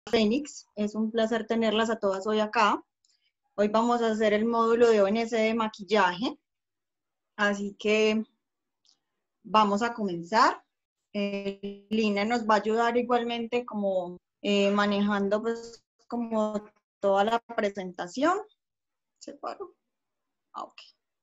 Fénix, es un placer tenerlas a todas hoy acá. Hoy vamos a hacer el módulo de ONC de maquillaje, así que vamos a comenzar. Lina nos va a ayudar igualmente como manejando pues como toda la presentación. ¿Separo? Ok.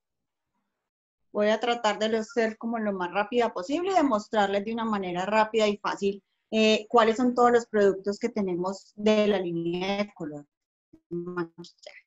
Voy a tratar de ser como lo más rápida posible y de mostrarles de una manera rápida y fácil cuáles son todos los productos que tenemos de la línea de color maquillaje.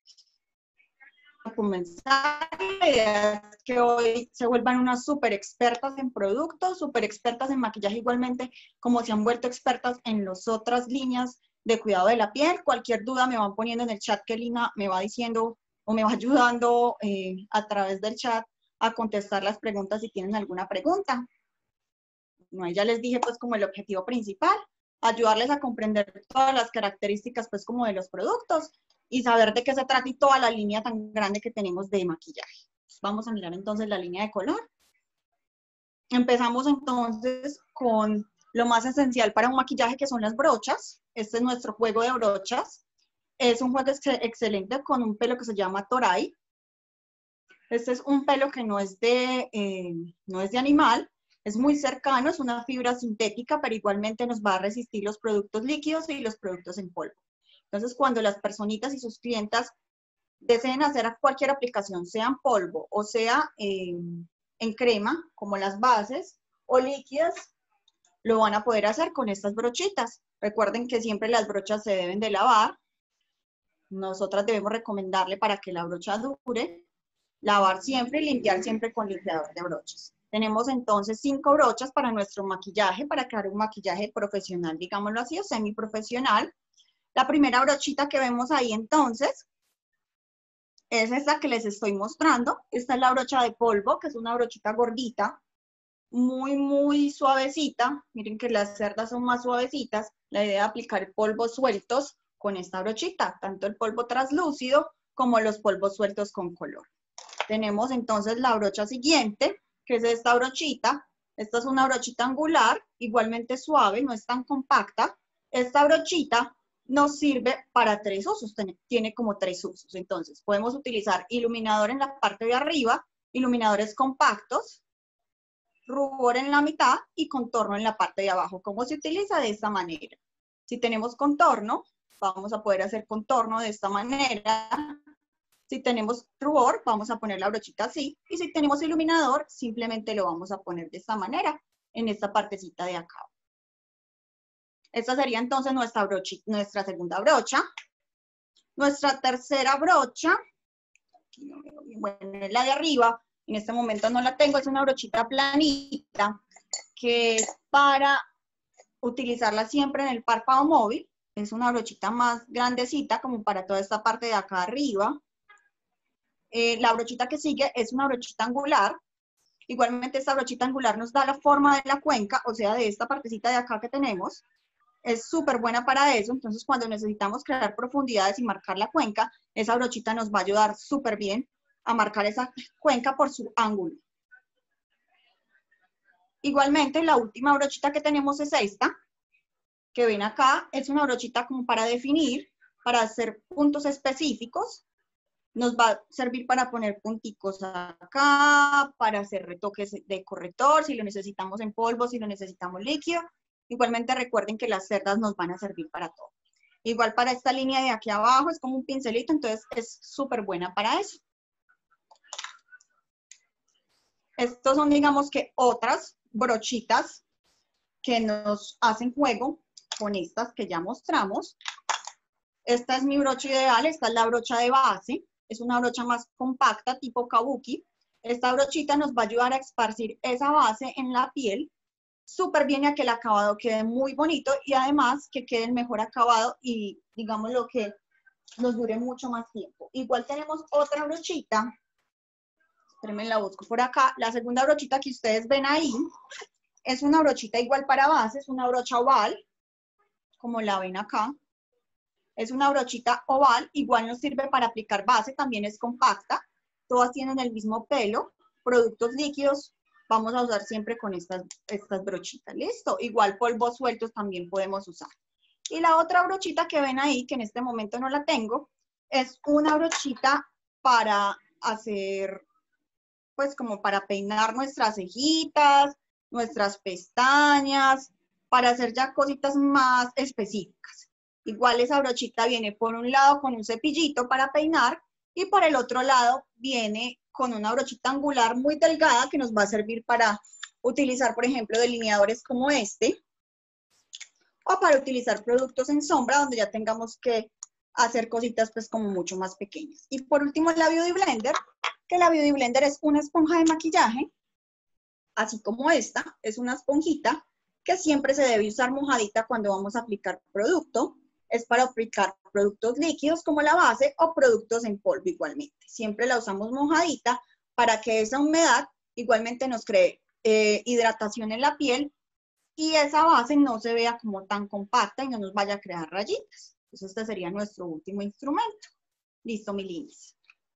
A comenzar, la idea es que hoy se vuelvan unas súper expertas en productos, súper expertas en maquillaje igualmente, como se han vuelto expertas en las otras líneas de cuidado de la piel. Cualquier duda me van poniendo en el chat que Lina me va diciendo o me va ayudando a través del chat a contestar las preguntas si tienen alguna pregunta. No, ya les dije pues como el objetivo principal, ayudarles a comprender todas las características pues como de los productos y saber de qué se trata y toda la línea tan grande que tenemos de maquillaje. Vamos a mirar entonces la línea de color. Empezamos entonces con lo más esencial para un maquillaje, que son las brochas. Este es nuestro juego de brochas. Es un juego excelente con un pelo que se llama Toray. Este es un pelo que no es de animal, es muy cercano, es una fibra sintética, pero igualmente nos va a resistir los productos líquidos y los productos en polvo. Entonces, cuando las personitas y sus clientas deseen hacer cualquier aplicación, sea en polvo o sea en crema, como las bases, o líquidas, lo van a poder hacer con estas brochitas. Recuerden que siempre las brochas se deben de lavar. Nosotras debemos recomendarle para que la brocha dure, lavar siempre y limpiar siempre con limpiador de brochas. Tenemos entonces 5 brochas para nuestro maquillaje, para crear un maquillaje profesional, digámoslo así, o semiprofesional. La primera brochita que vemos ahí entonces es esta que les estoy mostrando. Esta es la brocha de polvo, que es una brochita gordita, muy suavecita. Miren que las cerdas son más suavecitas. La idea de aplicar polvos sueltos con esta brochita, tanto el polvo translúcido como los polvos sueltos con color. Tenemos entonces la brocha siguiente, que es esta brochita. Esta es una brochita angular, igualmente suave, no es tan compacta. Esta brochita nos sirve para 3 usos, tiene como 3 usos. Entonces, podemos utilizar iluminador en la parte de arriba, iluminadores compactos, rubor en la mitad y contorno en la parte de abajo. ¿Cómo se utiliza? De esta manera. Si tenemos contorno, vamos a poder hacer contorno de esta manera. Si tenemos rubor, vamos a poner la brochita así. Y si tenemos iluminador, simplemente lo vamos a poner de esta manera, en esta partecita de acá. Esta sería entonces nuestra segunda brocha. Nuestra tercera brocha, aquí no veo bien, bueno, es la de arriba. En este momento no la tengo, es una brochita planita, que es para utilizarla siempre en el párpado móvil. Es una brochita más grandecita, como para toda esta parte de acá arriba. La brochita que sigue es una brochita angular. Igualmente esta brochita angular nos da la forma de la cuenca, o sea, de esta partecita de acá que tenemos. Es súper buena para eso, entonces cuando necesitamos crear profundidades y marcar la cuenca, esa brochita nos va a ayudar súper bien a marcar esa cuenca por su ángulo. Igualmente, la última brochita que tenemos es esta, que ven acá, es una brochita como para definir, para hacer puntos específicos. Nos va a servir para poner punticos acá, para hacer retoques de corrector, si lo necesitamos en polvo, si lo necesitamos líquido. Igualmente recuerden que las cerdas nos van a servir para todo. Igual para esta línea de aquí abajo es como un pincelito, entonces es súper buena para eso. Estos son, digamos que, otras brochitas que nos hacen juego con estas que ya mostramos. Esta es mi brocha ideal, esta es la brocha de base. Es una brocha más compacta, tipo kabuki. Esta brochita nos va a ayudar a esparcir esa base en la piel súper bien y a que el acabado quede muy bonito y además que quede el mejor acabado y digamos lo que nos dure mucho más tiempo. Igual tenemos otra brochita. Espérenme, la busco por acá. La segunda brochita que ustedes ven ahí es una brochita igual para base, es una brocha oval, como la ven acá. Es una brochita oval, igual nos sirve para aplicar base, también es compacta. Todas tienen el mismo pelo. Productos líquidos vamos a usar siempre con estas brochitas. ¿Listo? Igual polvos sueltos también podemos usar. Y la otra brochita que ven ahí, que en este momento no la tengo, es una brochita para hacer, pues como para peinar nuestras cejitas, nuestras pestañas, para hacer ya cositas más específicas. Igual esa brochita viene por un lado con un cepillito para peinar y por el otro lado viene con una brochita angular muy delgada que nos va a servir para utilizar, por ejemplo, delineadores como este, o para utilizar productos en sombra donde ya tengamos que hacer cositas pues como mucho más pequeñas. Y por último la Beauty Blender, que la Beauty Blender es una esponja de maquillaje, así como esta, es una esponjita que siempre se debe usar mojadita cuando vamos a aplicar producto. Es para aplicar productos líquidos como la base o productos en polvo igualmente. Siempre la usamos mojadita para que esa humedad igualmente nos cree hidratación en la piel y esa base no se vea como tan compacta y no nos vaya a crear rayitas. Entonces este sería nuestro último instrumento. Listo, mi links.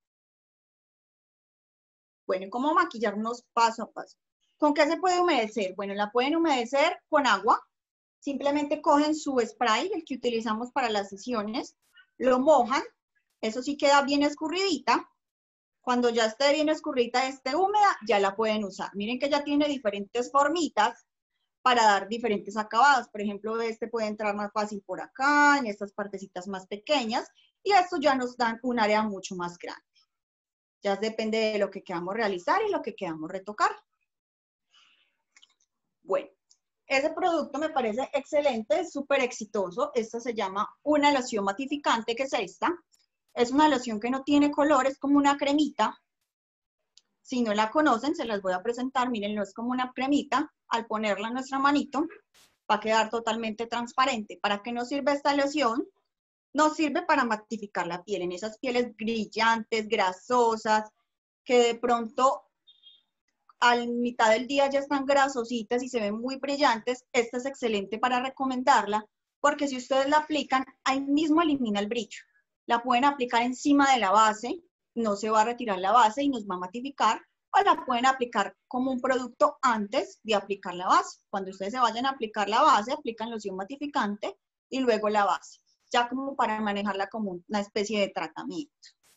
Bueno, ¿cómo maquillarnos paso a paso? ¿Con qué se puede humedecer? Bueno, la pueden humedecer con agua. Simplemente cogen su spray, el que utilizamos para las sesiones, lo mojan, eso sí queda bien escurridita. Cuando ya esté bien escurrida, esté húmeda, ya la pueden usar. Miren que ya tiene diferentes formitas para dar diferentes acabados. Por ejemplo, este puede entrar más fácil por acá, en estas partecitas más pequeñas, y estos ya nos dan un área mucho más grande. Ya depende de lo que queramos realizar y lo que queramos retocar. Bueno, ese producto me parece excelente, es súper exitoso. Esta se llama una loción matificante, que es esta. Es una loción que no tiene color, es como una cremita. Si no la conocen, se las voy a presentar. Miren, no es como una cremita. Al ponerla en nuestra manito, va a quedar totalmente transparente. ¿Para qué nos sirve esta loción? Nos sirve para matificar la piel en esas pieles brillantes, grasosas, que de pronto a mitad del día ya están grasositas y se ven muy brillantes. Esta es excelente para recomendarla, porque si ustedes la aplican, ahí mismo elimina el brillo. La pueden aplicar encima de la base, no se va a retirar la base y nos va a matificar, o la pueden aplicar como un producto antes de aplicar la base. Cuando ustedes se vayan a aplicar la base, aplican loción matificante y luego la base, ya como para manejarla como una especie de tratamiento.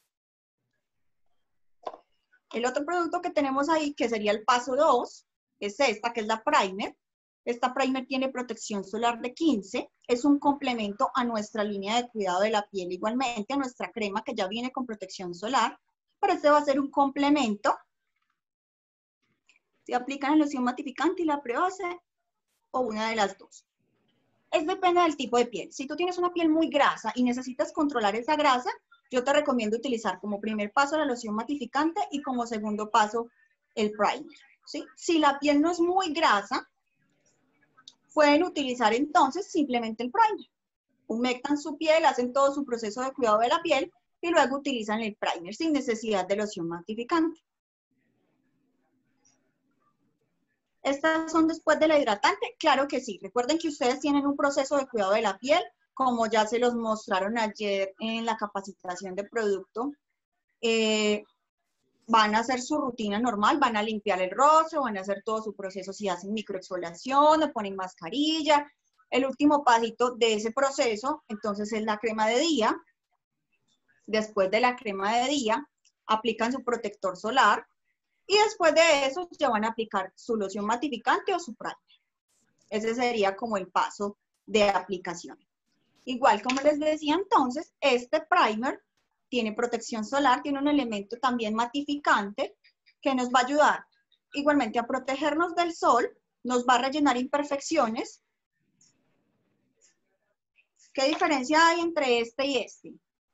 El otro producto que tenemos ahí, que sería el paso 2, es esta, que es la primer. Esta primer tiene protección solar de 15, es un complemento a nuestra línea de cuidado de la piel, igualmente a nuestra crema que ya viene con protección solar, pero este va a ser un complemento. Se aplican la loción matificante y la prebase, o una de las dos. Depende del tipo de piel. Si tú tienes una piel muy grasa y necesitas controlar esa grasa, yo te recomiendo utilizar como primer paso la loción matificante y como segundo paso el primer, ¿sí? Si la piel no es muy grasa, pueden utilizar entonces simplemente el primer. Humectan su piel, hacen todo su proceso de cuidado de la piel y luego utilizan el primer sin necesidad de loción matificante. ¿Estas son después de la hidratante? Claro que sí. Recuerden que ustedes tienen un proceso de cuidado de la piel, como ya se los mostraron ayer en la capacitación de producto. Van a hacer su rutina normal, van a limpiar el rostro, van a hacer todo su proceso, si hacen microexfoliación, o ponen mascarilla. El último pasito de ese proceso, entonces, es la crema de día. Después de la crema de día, aplican su protector solar. Y después de eso ya van a aplicar su loción matificante o su primer. Ese sería como el paso de aplicación. Igual como les decía entonces, este primer tiene protección solar, tiene un elemento también matificante que nos va a ayudar igualmente a protegernos del sol, nos va a rellenar imperfecciones. ¿Qué diferencia hay entre este y este?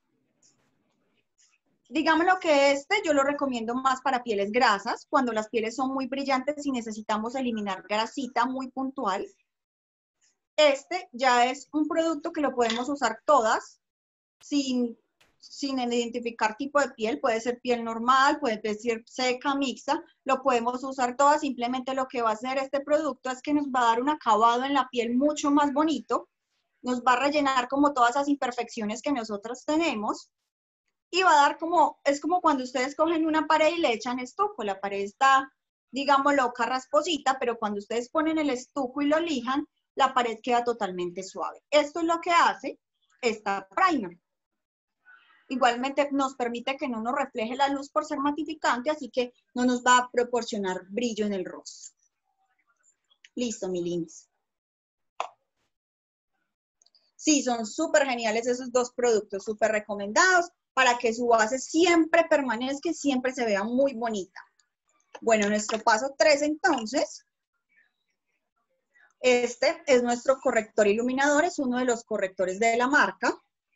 Digámoslo que este yo lo recomiendo más para pieles grasas, cuando las pieles son muy brillantes y necesitamos eliminar grasita muy puntual. Este ya es un producto que lo podemos usar todas, sin identificar tipo de piel. Puede ser piel normal, puede ser seca, mixta, lo podemos usar todas. Simplemente lo que va a hacer este producto es que nos va a dar un acabado en la piel mucho más bonito, nos va a rellenar como todas esas imperfecciones que nosotros tenemos. Y va a dar como, es como cuando ustedes cogen una pared y le echan estuco. La pared está, digámoslo, carrasposita, pero cuando ustedes ponen el estuco y lo lijan, la pared queda totalmente suave. Esto es lo que hace esta primer. Igualmente nos permite que no nos refleje la luz por ser matificante, así que no nos va a proporcionar brillo en el rostro. Listo, mi links. Sí, son súper geniales esos dos productos, súper recomendados para que su base siempre permanezca y siempre se vea muy bonita. Bueno, nuestro paso 3 entonces. Este es nuestro corrector iluminador, es uno de los correctores de la marca.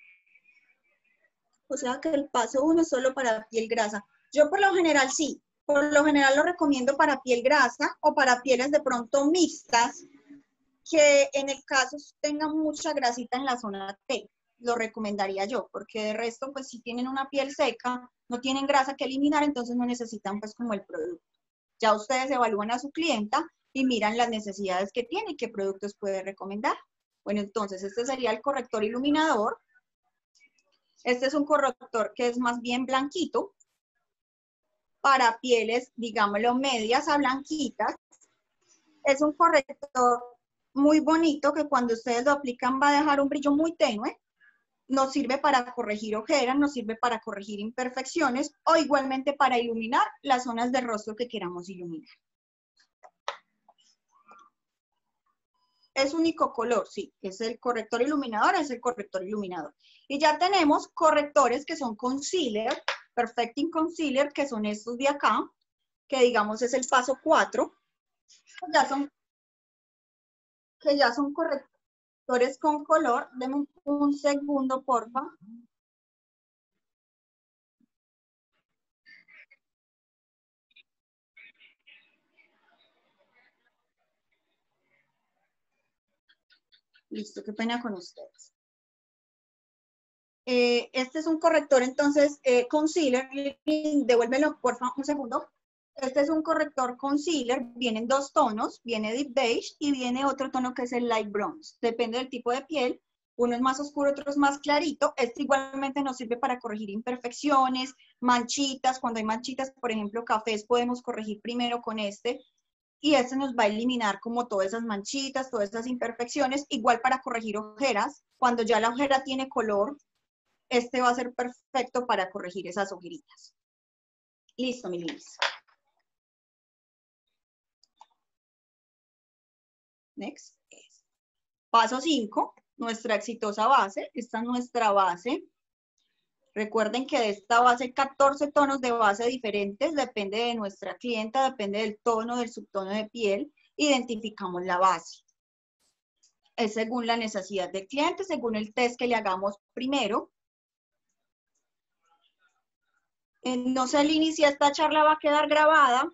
O sea que el paso 1 es solo para piel grasa. Yo por lo general sí, por lo general lo recomiendo para piel grasa o para pieles de pronto mixtas, que en el caso tengan mucha grasita en la zona T, lo recomendaría yo, porque de resto, pues si tienen una piel seca, no tienen grasa que eliminar, entonces no necesitan pues como el producto. Ya ustedes evalúan a su clienta y miran las necesidades que tiene y qué productos puede recomendar. Bueno, entonces este sería el corrector iluminador. Este es un corrector que es más bien blanquito, para pieles, digámoslo, medias a blanquitas. Es un corrector muy bonito que cuando ustedes lo aplican va a dejar un brillo muy tenue. Nos sirve para corregir ojeras, nos sirve para corregir imperfecciones o igualmente para iluminar las zonas del rostro que queramos iluminar. Es único color, sí, es el corrector iluminador, es el corrector iluminador. Y ya tenemos correctores que son concealer, perfecting concealer, que son estos de acá, que digamos es el paso 4. Que ya son correctores con color. Denme un segundo, porfa. Listo, qué pena con ustedes. Este es un corrector, entonces, concealer. Devuélvelo, por favor, un segundo. Este es un corrector concealer. Vienen dos tonos. Viene Deep Beige y viene otro tono que es el Light Bronze. Depende del tipo de piel. Uno es más oscuro, otro es más clarito. Este igualmente nos sirve para corregir imperfecciones, manchitas. Cuando hay manchitas, por ejemplo, cafés, podemos corregir primero con este. Y este nos va a eliminar como todas esas manchitas, todas esas imperfecciones. Igual para corregir ojeras. Cuando ya la ojera tiene color, este va a ser perfecto para corregir esas ojeritas. Listo, mi Liz. Next. Paso 5, nuestra exitosa base. Esta es nuestra base. Recuerden que de esta base hay 14 tonos de base diferentes. Depende de nuestra clienta, depende del tono, del subtono de piel. Identificamos la base. Es según la necesidad del cliente, según el test que le hagamos primero. No sé, Lini, si esta charla va a quedar grabada.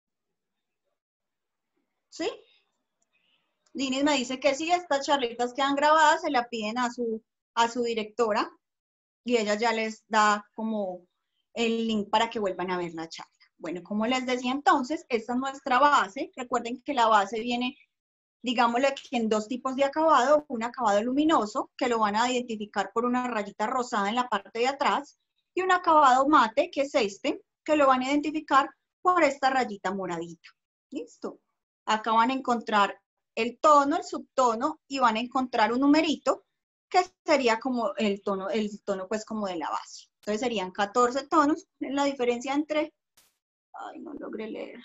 ¿Sí? Lini me dice que sí, estas charlitas quedan grabadas, se la piden a su directora y ella ya les da como el link para que vuelvan a ver la charla. Bueno, como les decía entonces, esta es nuestra base. Recuerden que la base viene, digámosle que en dos tipos de acabado, un acabado luminoso, que lo van a identificar por una rayita rosada en la parte de atrás, y un acabado mate, que es este, que lo van a identificar por esta rayita moradita. ¿Listo? Acá van a encontrar el tono, el subtono, y van a encontrar un numerito, que sería como el tono pues como de la base. Entonces serían 14 tonos. La diferencia entre, ay, no logré leer.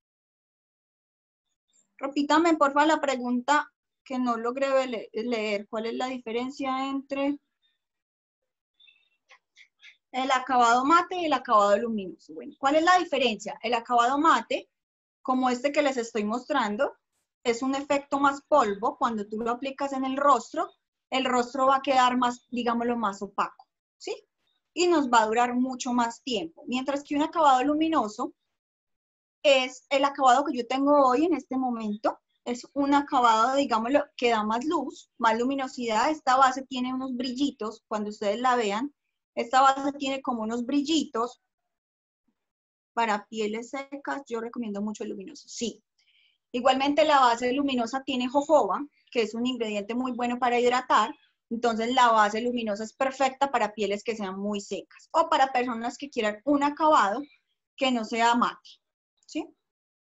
Repítame, por favor, la pregunta que no logré leer. ¿Cuál es la diferencia entre el acabado mate y el acabado luminoso? Bueno, ¿cuál es la diferencia? El acabado mate, como este que les estoy mostrando, es un efecto más polvo. Cuando tú lo aplicas en el rostro va a quedar más, digámoslo, más opaco, ¿sí? Y nos va a durar mucho más tiempo. Mientras que un acabado luminoso es el acabado que yo tengo hoy en este momento. Es un acabado, digámoslo, que da más luz, más luminosidad. Esta base tiene unos brillitos, cuando ustedes la vean, esta base tiene como unos brillitos. Para pieles secas, yo recomiendo mucho el luminoso, sí. Igualmente la base luminosa tiene jojoba, que es un ingrediente muy bueno para hidratar. Entonces la base luminosa es perfecta para pieles que sean muy secas o para personas que quieran un acabado que no sea mate, ¿sí?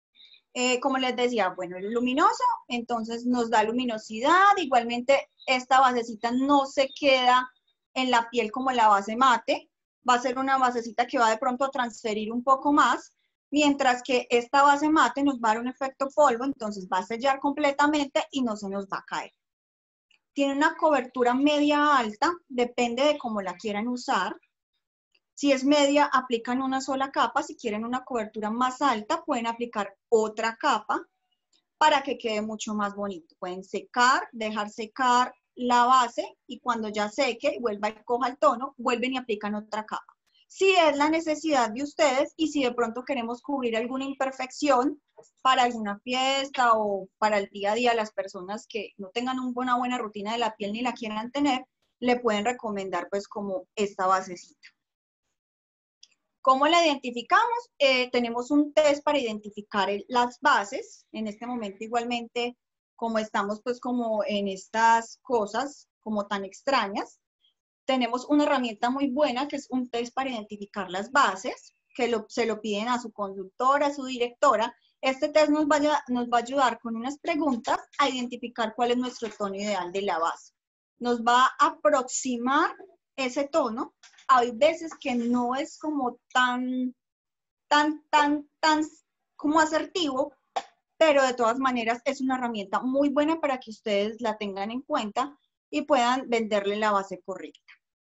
Como les decía, bueno, el luminoso, entonces nos da luminosidad. Igualmente, esta basecita no se queda en la piel como la base mate. Va a ser una basecita que va de pronto a transferir un poco más, mientras que esta base mate nos va a dar un efecto polvo, entonces va a sellar completamente y no se nos va a caer. Tiene una cobertura media alta, depende de cómo la quieran usar. Si es media, aplican una sola capa. Si quieren una cobertura más alta, pueden aplicar otra capa para que quede mucho más bonito. Pueden secar, dejar secar la base y cuando ya seque y vuelva y coja el tono, vuelven y aplican otra capa. Si es la necesidad de ustedes y si de pronto queremos cubrir alguna imperfección para alguna fiesta o para el día a día, las personas que no tengan una buena rutina de la piel ni la quieran tener, le pueden recomendar pues como esta basecita. ¿Cómo la identificamos? Tenemos un test para identificar las bases. En este momento igualmente, como estamos pues como en estas cosas como tan extrañas, tenemos una herramienta muy buena que es un test para identificar las bases, que se lo piden a su consultora, a su directora. Este test nos va a ayudar con unas preguntas a identificar cuál es nuestro tono ideal de la base. Nos va a aproximar ese tono. Hay veces que no es como tan como asertivo, pero de todas maneras es una herramienta muy buena para que ustedes la tengan en cuenta y puedan venderle la base correcta.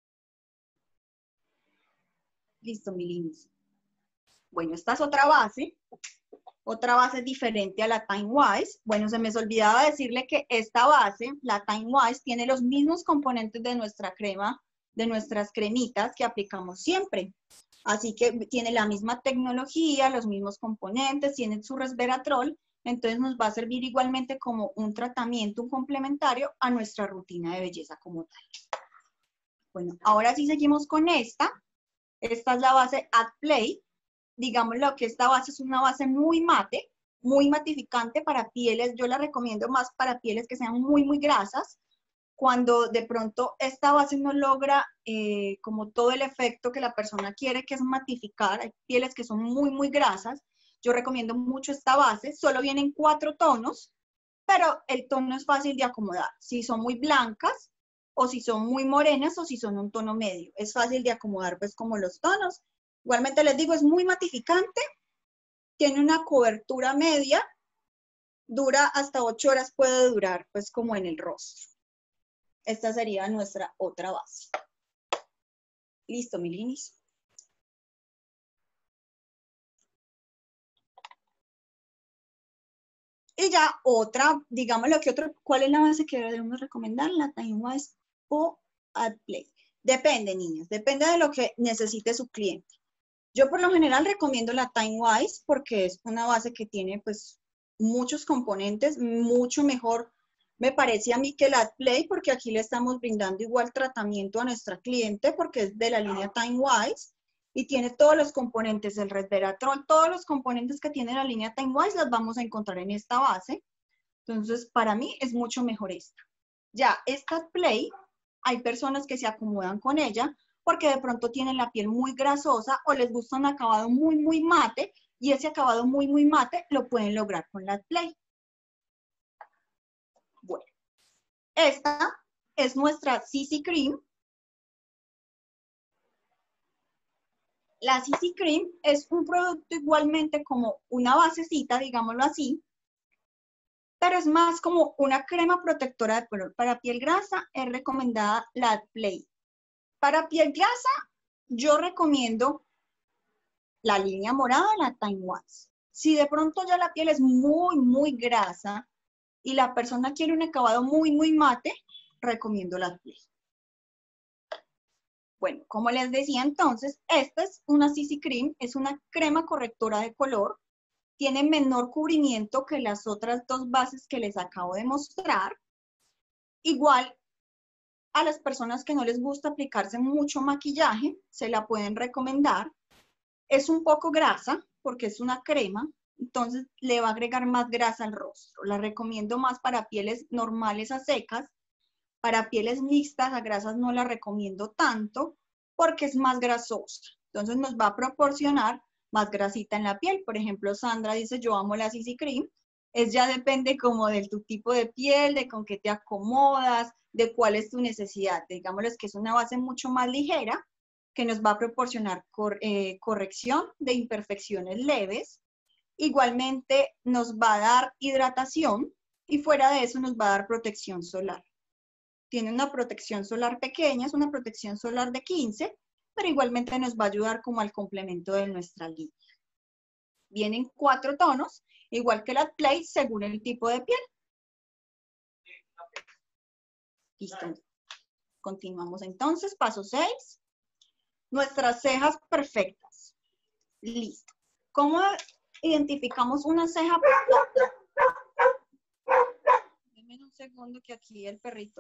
Listo, mi lindos. Bueno, esta es otra base diferente a la Time Wise. Bueno, se me olvidaba decirle que esta base, la Time Wise, tiene los mismos componentes de nuestra crema, de nuestras cremitas que aplicamos siempre. Así que tiene la misma tecnología, los mismos componentes, tiene su resveratrol, entonces nos va a servir igualmente como un tratamiento, un complementario a nuestra rutina de belleza como tal. Bueno, ahora sí seguimos con esta. Esta es la base Ad Play. Digámoslo que esta base es una base muy mate, muy matificante para pieles. Yo la recomiendo más para pieles que sean muy, muy grasas. Cuando de pronto esta base no logra como todo el efecto que la persona quiere, que es matificar, hay pieles que son muy, muy grasas, yo recomiendo mucho esta base, solo vienen 4 tonos, pero el tono es fácil de acomodar, si son muy blancas, o si son muy morenas, o si son un tono medio, es fácil de acomodar pues como los tonos. Igualmente les digo, es muy matificante, tiene una cobertura media, dura hasta 8 horas, puede durar pues como en el rostro. Esta sería nuestra otra base. Listo, mi linis. Y ya otra, digámoslo que otro, ¿cuál es la base que debemos recomendar? La Time Wise o Ad Play. Depende, niños, depende de lo que necesite su cliente. Yo por lo general recomiendo la Time Wise porque es una base que tiene pues muchos componentes, mucho mejor me parece a mí que la Ad Play, porque aquí le estamos brindando igual tratamiento a nuestra cliente porque es de la línea Time Wise y tiene todos los componentes del resveratrol, todos los componentes que tiene la línea Time Wise las vamos a encontrar en esta base. Entonces, para mí es mucho mejor esta. Ya, esta Ad Play, hay personas que se acomodan con ella porque de pronto tienen la piel muy grasosa o les gusta un acabado muy, muy mate y ese acabado muy, muy mate lo pueden lograr con la Ad Play. Bueno, esta es nuestra CC Cream. La CC Cream es un producto igualmente como una basecita, digámoslo así, pero es más como una crema protectora de color. Para piel grasa es recomendada la Ad Play. Para piel grasa, yo recomiendo la línea morada, la Time Wise. Si de pronto ya la piel es muy, muy grasa y la persona quiere un acabado muy, muy mate, recomiendo la Ad Play. Bueno, como les decía entonces, esta es una CC Cream, es una crema correctora de color, tiene menor cubrimiento que las otras dos bases que les acabo de mostrar. Igual, a las personas que no les gusta aplicarse mucho maquillaje, se la pueden recomendar. Es un poco grasa, porque es una crema, entonces le va a agregar más grasa al rostro. La recomiendo más para pieles normales a secas. Para pieles mixtas a grasas no la recomiendo tanto, porque es más grasosa. Entonces nos va a proporcionar más grasita en la piel. Por ejemplo, Sandra dice, yo amo la CC Cream. Ya depende como de tu tipo de piel, de con qué te acomodas, de cuál es tu necesidad. Digámosles que es una base mucho más ligera, que nos va a proporcionar corrección de imperfecciones leves. Igualmente nos va a dar hidratación y fuera de eso nos va a dar protección solar. Tiene una protección solar pequeña, es una protección solar de 15, pero igualmente nos va a ayudar como al complemento de nuestra línea. Vienen 4 tonos, igual que la Play, según el tipo de piel. Listo. Continuamos entonces, paso 6. Nuestras cejas perfectas. Listo. ¿Cómo identificamos una ceja perfecta? Denme un segundo que aquí el perrito,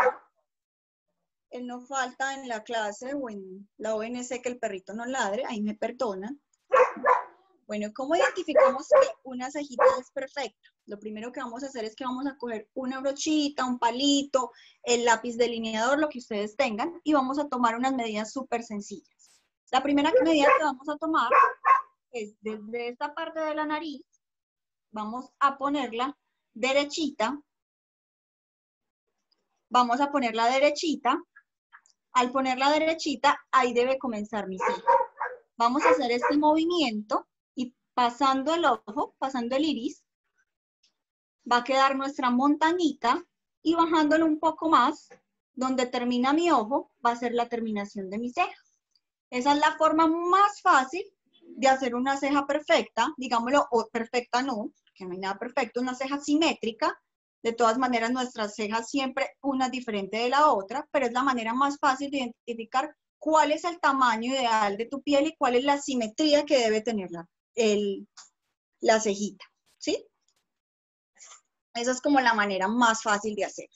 él no falta en la clase o en la ONC que el perrito no ladre, ahí me perdonan. Bueno, ¿cómo identificamos que una cejita es perfecta? Lo primero que vamos a hacer es que vamos a coger una brochita, un palito, el lápiz delineador, lo que ustedes tengan, y vamos a tomar unas medidas súper sencillas. La primera medida que vamos a tomar es desde esta parte de la nariz, vamos a ponerla derechita, vamos a ponerla derechita. Al ponerla derechita, ahí debe comenzar mi ceja. Vamos a hacer este movimiento y pasando el ojo, pasando el iris, va a quedar nuestra montañita y bajándolo un poco más, donde termina mi ojo, va a ser la terminación de mi ceja. Esa es la forma más fácil de hacer una ceja perfecta, digámoslo, o perfecta no, que no hay nada perfecto, una ceja simétrica. De todas maneras, nuestras cejas siempre una diferente de la otra, pero es la manera más fácil de identificar cuál es el tamaño ideal de tu piel y cuál es la simetría que debe tener la cejita, ¿sí? Esa es como la manera más fácil de hacer.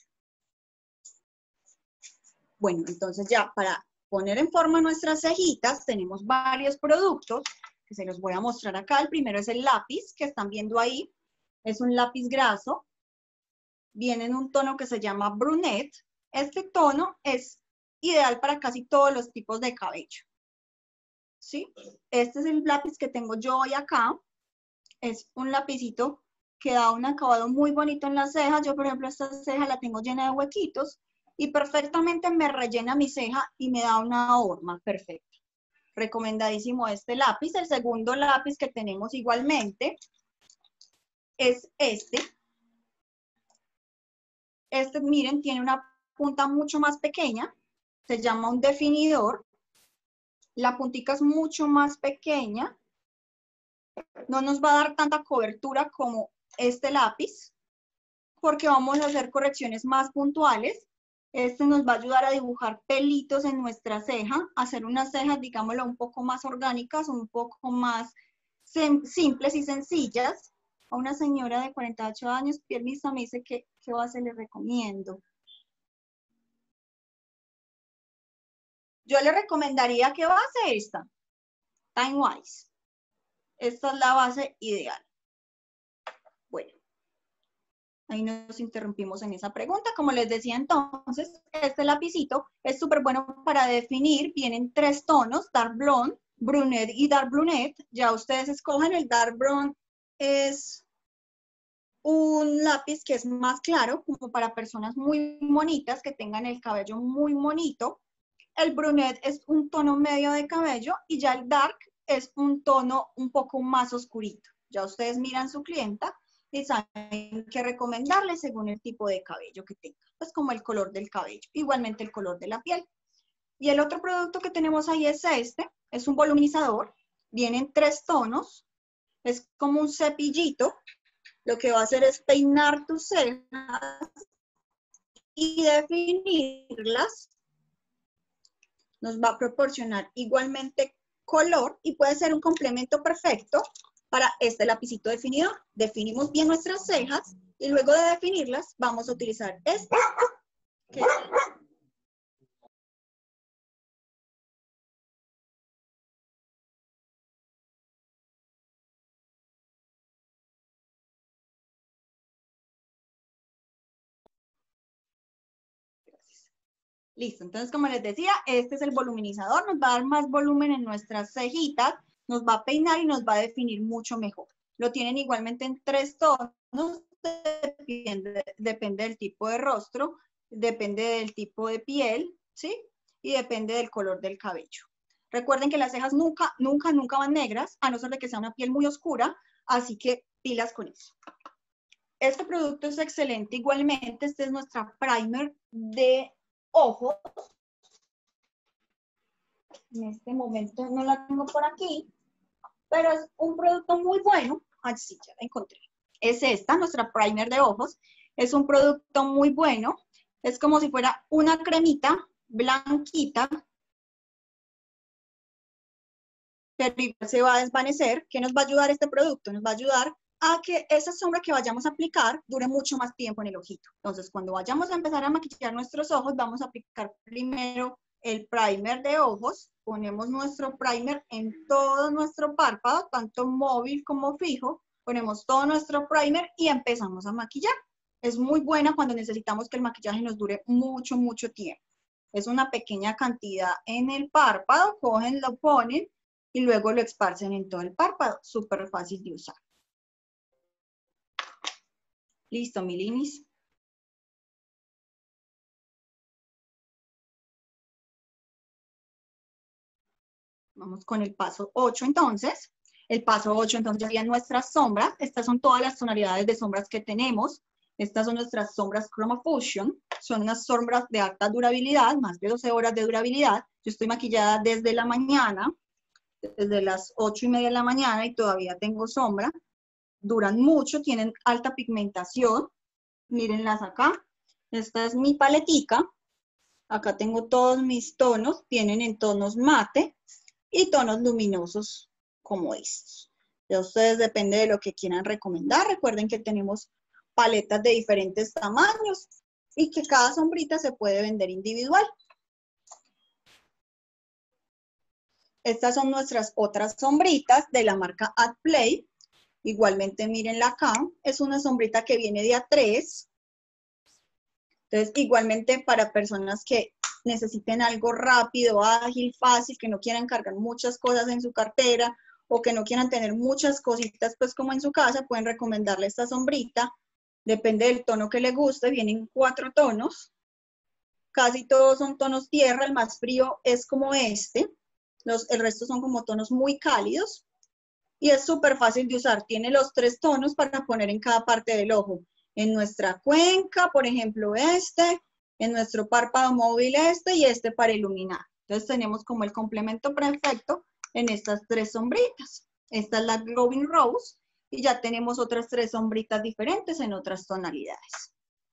Bueno, entonces ya para poner en forma nuestras cejitas tenemos varios productos que se los voy a mostrar acá. El primero es el lápiz que están viendo ahí. Es un lápiz graso. Viene en un tono que se llama brunette. Este tono es ideal para casi todos los tipos de cabello. ¿Sí? Este es el lápiz que tengo yo hoy acá. Es un lapicito que da un acabado muy bonito en las cejas. Yo, por ejemplo, esta ceja la tengo llena de huequitos y perfectamente me rellena mi ceja y me da una horma perfecta. Recomendadísimo este lápiz. El segundo lápiz que tenemos igualmente es este. Este, miren, tiene una punta mucho más pequeña. Se llama un definidor. La puntica es mucho más pequeña. No nos va a dar tanta cobertura como este lápiz, porque vamos a hacer correcciones más puntuales. Este nos va a ayudar a dibujar pelitos en nuestra ceja, hacer unas cejas, digámoslo, un poco más orgánicas, un poco más simples y sencillas. A una señora de 48 años, piel lisa, me dice que qué base le recomiendo. Yo le recomendaría que base esta, Time Wise. Esta es la base ideal. Bueno, ahí nos interrumpimos en esa pregunta. Como les decía entonces, este lapicito es súper bueno para definir. Vienen 3 tonos, Dark Blonde, Brunette y Dark Brunette. Ya ustedes escogen. El Dark Brown es un lápiz que es más claro, como para personas muy bonitas, que tengan el cabello muy bonito. El Brunette es un tono medio de cabello y ya el Dark es un tono un poco más oscurito. Ya ustedes miran su clienta y saben qué recomendarle según el tipo de cabello que tenga, pues como el color del cabello, igualmente el color de la piel. Y el otro producto que tenemos ahí es este, es un voluminizador, vienen 3 tonos, es como un cepillito, lo que va a hacer es peinar tus cejas y definirlas. Nos va a proporcionar igualmente color y puede ser un complemento perfecto para este lapicito definidor. Definimos bien nuestras cejas y luego de definirlas vamos a utilizar este. Que Listo, entonces como les decía, este es el voluminizador, nos va a dar más volumen en nuestras cejitas, nos va a peinar y nos va a definir mucho mejor. Lo tienen igualmente en 3 tonos, depende del tipo de rostro, depende del tipo de piel, ¿sí? Y depende del color del cabello. Recuerden que las cejas nunca van negras, a no ser de que sea una piel muy oscura, así que pilas con eso. Este producto es excelente igualmente, este es nuestra primer de ojos. En este momento no la tengo por aquí, pero es un producto muy bueno. Ay, sí, ya la encontré. Es esta, nuestra primer de ojos. Es un producto muy bueno. Es como si fuera una cremita blanquita, pero igual se va a desvanecer. ¿Qué nos va a ayudar este producto? Nos va a ayudar a que esa sombra que vayamos a aplicar dure mucho más tiempo en el ojito. Entonces, cuando vayamos a empezar a maquillar nuestros ojos, vamos a aplicar primero el primer de ojos. Ponemos nuestro primer en todo nuestro párpado, tanto móvil como fijo. Ponemos todo nuestro primer y empezamos a maquillar. Es muy buena cuando necesitamos que el maquillaje nos dure mucho, mucho tiempo. Es una pequeña cantidad en el párpado, cogen, lo ponen y luego lo esparcen en todo el párpado. Súper fácil de usar. Listo, mi Linis. Vamos con el paso 8 entonces. El paso 8 entonces ya serían nuestras sombras. Estas son todas las tonalidades de sombras que tenemos. Estas son nuestras sombras Chroma Fusion. Son unas sombras de alta durabilidad, más de 12 horas de durabilidad. Yo estoy maquillada desde la mañana, desde las 8:30 de la mañana y todavía tengo sombra. Duran mucho, tienen alta pigmentación. Mírenlas acá. Esta es mi paletica. Acá tengo todos mis tonos. Tienen en tonos mate y tonos luminosos como estos. Ya ustedes depende de lo que quieran recomendar. Recuerden que tenemos paletas de diferentes tamaños y que cada sombrita se puede vender individual. Estas son nuestras otras sombritas de la marca AdPlay. Igualmente, mírenla acá. Es una sombrita que viene de A3. Entonces, igualmente para personas que necesiten algo rápido, ágil, fácil, que no quieran cargar muchas cosas en su cartera o que no quieran tener muchas cositas pues como en su casa, pueden recomendarle esta sombrita. Depende del tono que le guste, vienen 4 tonos. Casi todos son tonos tierra, el más frío es como este. El resto son como tonos muy cálidos. Y es súper fácil de usar. Tiene los 3 tonos para poner en cada parte del ojo. En nuestra cuenca, por ejemplo, en nuestro párpado móvil y este para iluminar. Entonces tenemos como el complemento perfecto en estas 3 sombritas. Esta es la Glowing Rose y ya tenemos otras 3 sombritas diferentes en otras tonalidades.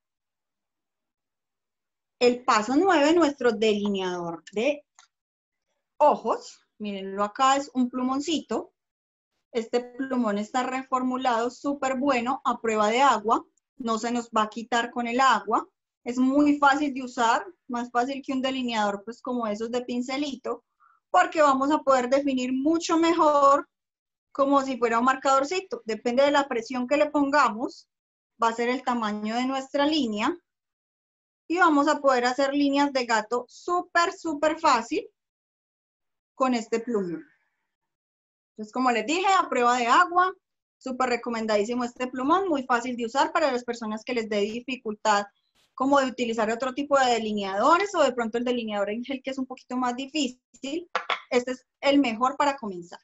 El paso 9, nuestro delineador de ojos. Mírenlo acá, es un plumoncito. Este plumón está reformulado, súper bueno, a prueba de agua. No se nos va a quitar con el agua. Es muy fácil de usar, más fácil que un delineador, pues como esos de pincelito, porque vamos a poder definir mucho mejor como si fuera un marcadorcito. Depende de la presión que le pongamos, va a ser el tamaño de nuestra línea. Y vamos a poder hacer líneas de gato súper, súper fácil con este plumón. Entonces, como les dije, a prueba de agua, súper recomendadísimo este plumón, muy fácil de usar para las personas que les dé dificultad como de utilizar otro tipo de delineadores o de pronto el delineador en gel que es un poquito más difícil. Este es el mejor para comenzar.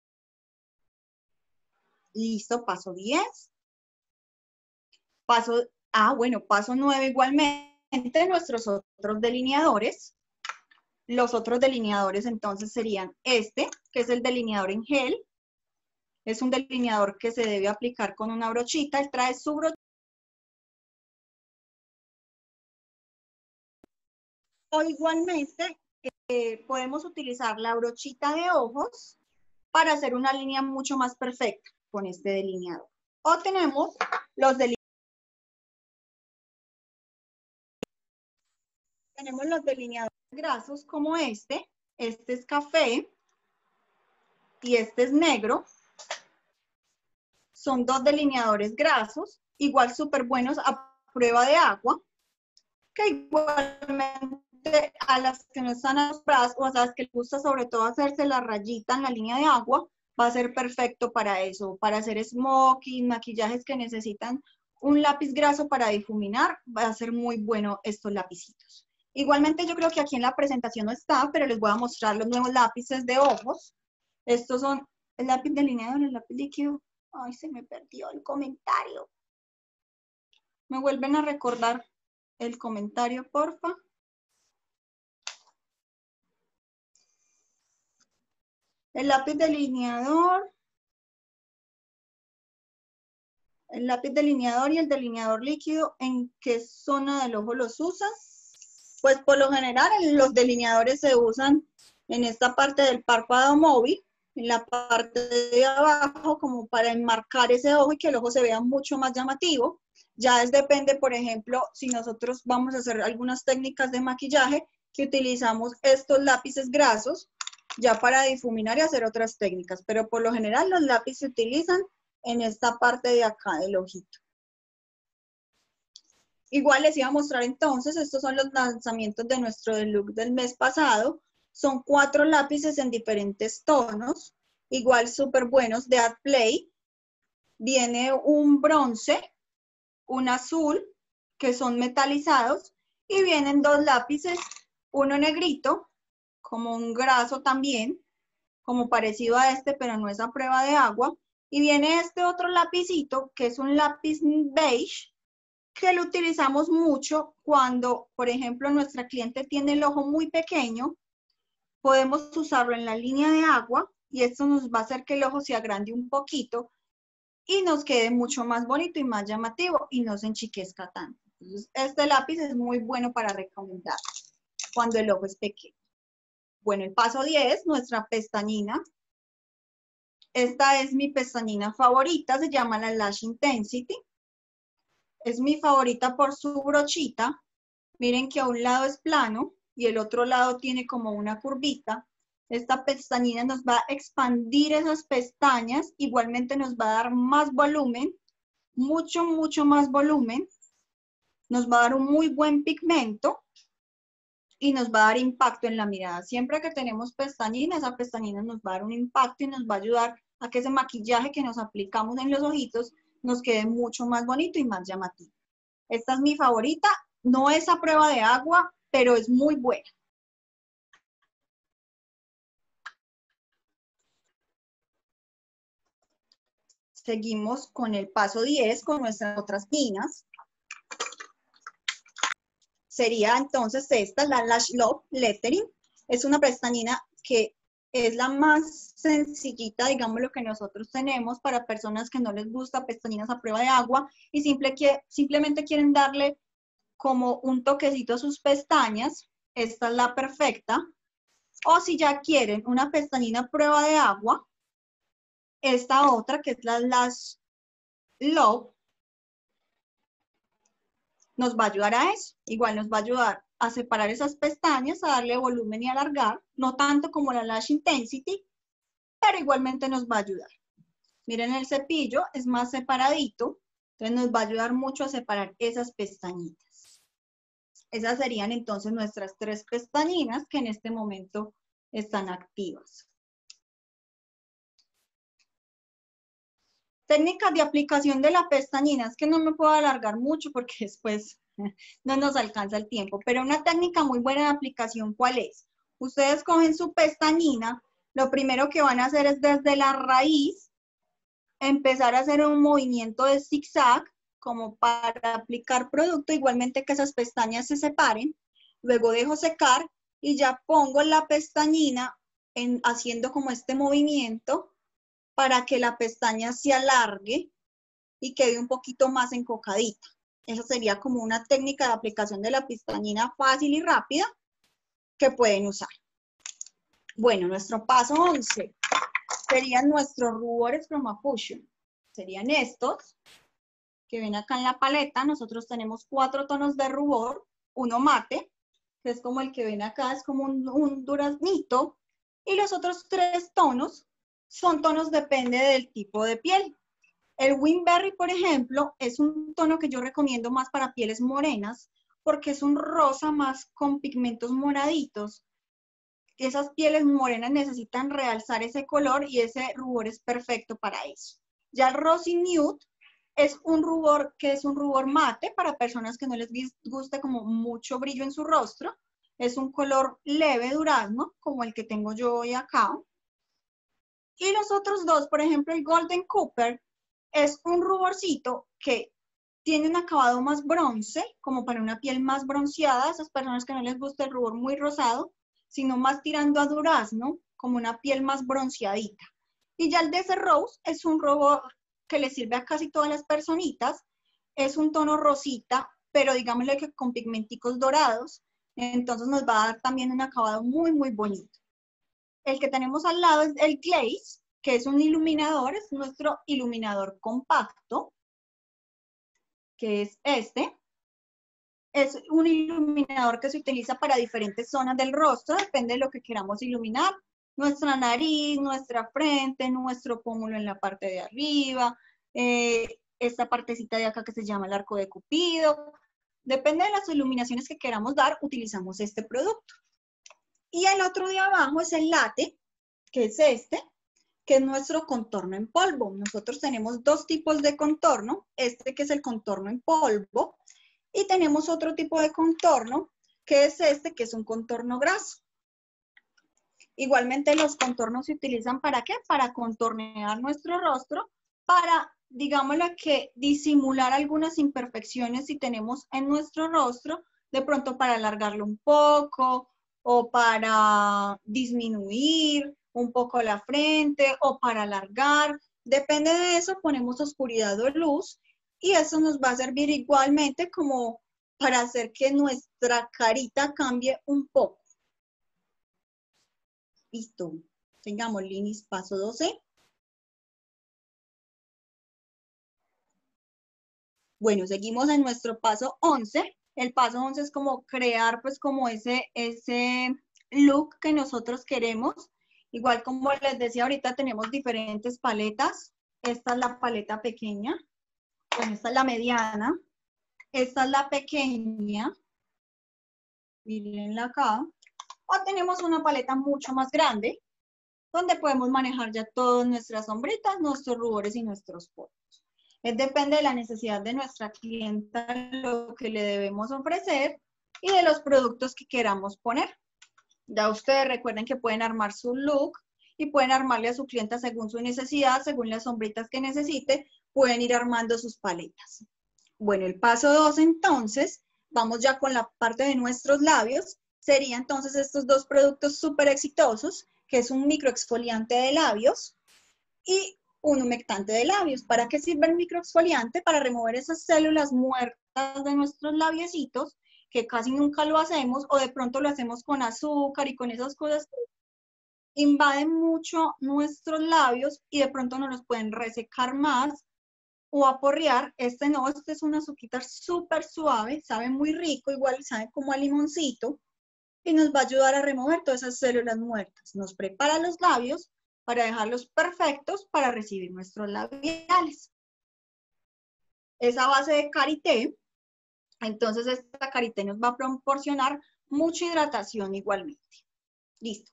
Listo, paso 10. Paso 9 igualmente, nuestros otros delineadores. Los otros delineadores entonces serían este, que es el delineador en gel. Es un delineador que se debe aplicar con una brochita. Él trae su brochita. O igualmente podemos utilizar la brochita de ojos para hacer una línea mucho más perfecta con este delineador. O tenemos los delineadores grasos como este. Este es café y este es negro. Son 2 delineadores grasos, igual súper buenos a prueba de agua, que igualmente a las que no están acostumbradas o a las que les gusta sobre todo hacerse la rayita en la línea de agua, va a ser perfecto para eso, para hacer smoking, maquillajes que necesitan un lápiz graso para difuminar, va a ser muy bueno estos lapicitos. Igualmente yo creo que aquí en la presentación no está, pero les voy a mostrar los nuevos lápices de ojos. Estos son el lápiz delineador, el lápiz líquido. Ay, se me perdió el comentario. ¿Me vuelven a recordar el comentario, porfa? El lápiz delineador. El lápiz delineador y el delineador líquido, ¿en qué zona del ojo los usan? Pues por lo general los delineadores se usan en esta parte del párpado móvil, en la parte de abajo, como para enmarcar ese ojo y que el ojo se vea mucho más llamativo. Ya depende, por ejemplo, si nosotros vamos a hacer algunas técnicas de maquillaje, que utilizamos estos lápices grasos, ya para difuminar y hacer otras técnicas. Pero por lo general los lápices se utilizan en esta parte de acá del ojito. Igual les iba a mostrar entonces, estos son los lanzamientos de nuestro look del mes pasado. Son 4 lápices en diferentes tonos, igual súper buenos de Artplay. Viene un bronce, un azul, que son metalizados, y vienen 2 lápices, uno negrito, como un graso también, como parecido a este, pero no es a prueba de agua. Y viene este otro lapicito, que es un lápiz beige, que lo utilizamos mucho cuando, por ejemplo, nuestra cliente tiene el ojo muy pequeño. Podemos usarlo en la línea de agua y esto nos va a hacer que el ojo se agrande un poquito y nos quede mucho más bonito y más llamativo y no se enchiquezca tanto. Entonces, este lápiz es muy bueno para recomendar cuando el ojo es pequeño. Bueno, el paso 10, nuestra pestañina. Esta es mi pestañina favorita, se llama la Lash Intensity. Es mi favorita por su brochita. Miren que a un lado es plano y el otro lado tiene como una curvita. Esta pestañina nos va a expandir esas pestañas, igualmente nos va a dar más volumen, mucho, mucho más volumen. Nos va a dar un muy buen pigmento y nos va a dar impacto en la mirada. Siempre que tenemos pestañina, esa pestañina nos va a dar un impacto y nos va a ayudar a que ese maquillaje que nos aplicamos en los ojitos nos quede mucho más bonito y más llamativo. Esta es mi favorita, no es a prueba de agua, pero es muy buena. Seguimos con el paso 10, con nuestras otras líneas. Sería entonces esta, la Lash Love Lettering. Es una pestañina que es la más sencillita, digamos, lo que nosotros tenemos para personas que no les gusta pestañinas a prueba de agua y simplemente quieren darle como un toquecito a sus pestañas. Esta es la perfecta. O si ya quieren una pestañina a prueba de agua, esta otra que es la Lash Love nos va a ayudar a eso. Igual nos va a ayudar a separar esas pestañas, a darle volumen y alargar, no tanto como la Lash Intensity, pero igualmente nos va a ayudar. Miren, el cepillo es más separadito, entonces nos va a ayudar mucho a separar esas pestañitas. Esas serían entonces nuestras 3 pestañinas que en este momento están activas. Técnicas de aplicación de la pestañina, es que no me puedo alargar mucho porque después no nos alcanza el tiempo, pero una técnica muy buena de aplicación, ¿cuál es? Ustedes cogen su pestañina, lo primero que van a hacer es desde la raíz, empezar a hacer un movimiento de zigzag, como para aplicar producto, igualmente que esas pestañas se separen, luego dejo secar y ya pongo la pestañina haciendo como este movimiento, para que la pestaña se alargue y quede un poquito más encocadita. Esa sería como una técnica de aplicación de la pestañina fácil y rápida que pueden usar. Bueno, nuestro paso 11 serían nuestros rubores Chroma Fusion. Serían estos que ven acá en la paleta. Nosotros tenemos 4 tonos de rubor, uno mate, que es como el que ven acá, es como un duraznito, y los otros 3 tonos son tonos, depende del tipo de piel. El Winberry, por ejemplo, es un tono que yo recomiendo más para pieles morenas, porque es un rosa más con pigmentos moraditos. esas pieles morenas necesitan realzar ese color y ese rubor es perfecto para eso. Ya el Rosy Nude es un rubor que es un rubor mate para personas que no les guste como mucho brillo en su rostro. Es un color leve durazno, como el que tengo yo hoy acá. Y los otros dos, por ejemplo, el Golden Cooper, es un ruborcito que tiene un acabado más bronce, como para una piel más bronceada, a esas personas que no les gusta el rubor muy rosado, sino más tirando a durazno, como una piel más bronceadita. Y ya el Desert Rose es un rubor que le sirve a casi todas las personitas, es un tono rosita, pero digámosle que con pigmenticos dorados, entonces nos va a dar también un acabado muy, muy bonito. El que tenemos al lado es el Glaze, que es un iluminador, es nuestro iluminador compacto, que es este. Es un iluminador que se utiliza para diferentes zonas del rostro, depende de lo que queramos iluminar. Nuestra nariz, nuestra frente, nuestro pómulo en la parte de arriba, esta partecita de acá que se llama el arco de Cupido. Depende de las iluminaciones que queramos dar, utilizamos este producto. Y el otro de abajo es el Latte, que es este, que es nuestro contorno en polvo. Nosotros tenemos dos tipos de contorno, este que es el contorno en polvo, y tenemos otro tipo de contorno, que es este, que es un contorno graso. Igualmente los contornos se utilizan ¿para qué? Para contornear nuestro rostro, para, digámoslo que, disimular algunas imperfecciones si tenemos en nuestro rostro, de pronto para alargarlo un poco, o para disminuir un poco la frente, o para alargar. Depende de eso, ponemos oscuridad o luz, y eso nos va a servir igualmente como para hacer que nuestra carita cambie un poco. Listo. Tengamos Linis paso 12. Bueno, seguimos en nuestro paso 11. El paso 11 es como crear pues como ese look que nosotros queremos. Igual como les decía ahorita tenemos diferentes paletas. Esta es la paleta pequeña. Bueno, esta es la mediana. Esta es la pequeña. Mírenla acá. O tenemos una paleta mucho más grande, donde podemos manejar ya todas nuestras sombritas, nuestros rubores y nuestros polvos. Depende de la necesidad de nuestra clienta, lo que le debemos ofrecer y de los productos que queramos poner. Ya ustedes recuerden que pueden armar su look y pueden armarle a su clienta según su necesidad, según las sombritas que necesite, pueden ir armando sus paletas. Bueno, el paso 2 entonces, vamos ya con la parte de nuestros labios. Sería entonces estos dos productos súper exitosos, que es un microexfoliante de labios y un humectante de labios. ¿Para qué sirve el microexfoliante? Para remover esas células muertas de nuestros labiecitos, que casi nunca lo hacemos, o de pronto lo hacemos con azúcar y con esas cosas que invaden mucho nuestros labios y de pronto no los pueden resecar más o aporrear. Este no, este es un azuquitar súper suave, sabe muy rico, igual sabe como a limoncito, y nos va a ayudar a remover todas esas células muertas. Nos prepara los labios para dejarlos perfectos para recibir nuestros labiales. Esa base de karité, entonces esta karité nos va a proporcionar mucha hidratación igualmente. Listo.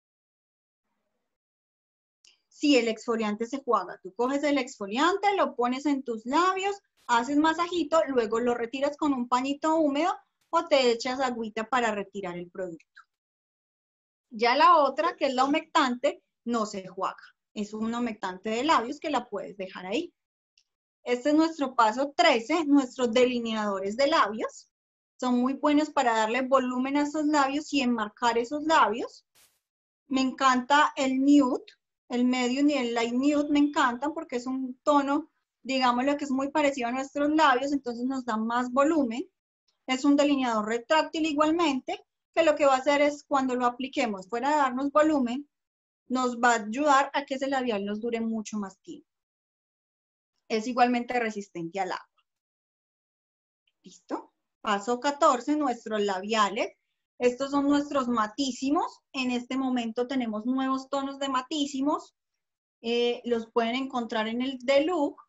Si el exfoliante se juega, tú coges el exfoliante, lo pones en tus labios, haces masajito, luego lo retiras con un pañito húmedo o te echas agüita para retirar el producto. Ya la otra, que es la humectante, no se juega. Es un humectante de labios que la puedes dejar ahí. Este es nuestro paso 13, nuestros delineadores de labios. Son muy buenos para darle volumen a esos labios y enmarcar esos labios. Me encanta el nude, el medium y el light nude me encantan porque es un tono, digámoslo que es muy parecido a nuestros labios, entonces nos da más volumen. Es un delineador retráctil igualmente, que lo que va a hacer es cuando lo apliquemos, fuera de darnos volumen, nos va a ayudar a que ese labial nos dure mucho más tiempo. Es igualmente resistente al agua. ¿Listo? Paso 14, nuestros labiales. Estos son nuestros matísimos. En este momento tenemos nuevos tonos de matísimos. Los pueden encontrar en el The Look.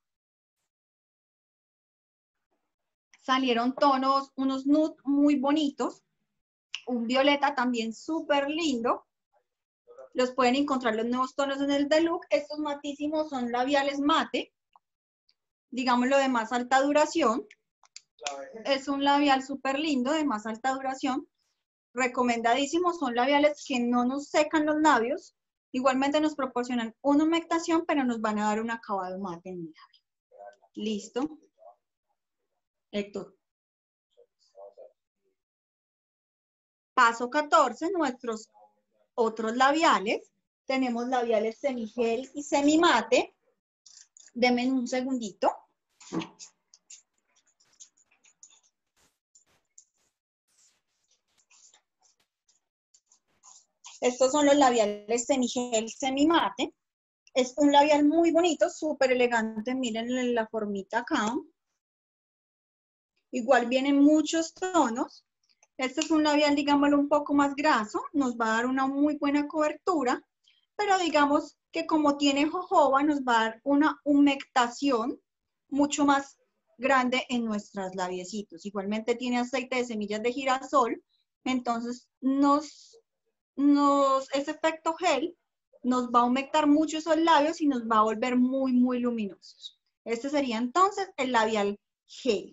Salieron tonos, unos nude muy bonitos. Un violeta también súper lindo. Los pueden encontrar los nuevos tonos en el The Look. Estos matísimos son labiales mate, digámoslo de más alta duración. Es un labial súper lindo, de más alta duración. Recomendadísimos, son labiales que no nos secan los labios. Igualmente nos proporcionan una humectación, pero nos van a dar un acabado mate en el labio. Listo. Héctor. Paso 14, nuestros otros labiales. Tenemos labiales semigel y semimate. Denme un segundito. Estos son los labiales semigel semimate. Es un labial muy bonito, súper elegante. Miren la formita acá. Igual vienen muchos tonos. Este es un labial, digámoslo, un poco más graso, nos va a dar una muy buena cobertura, pero digamos que como tiene jojoba, nos va a dar una humectación mucho más grande en nuestros labiecitos. Igualmente tiene aceite de semillas de girasol, entonces ese efecto gel nos va a humectar mucho esos labios y nos va a volver muy, muy luminosos. Este sería entonces el labial gel.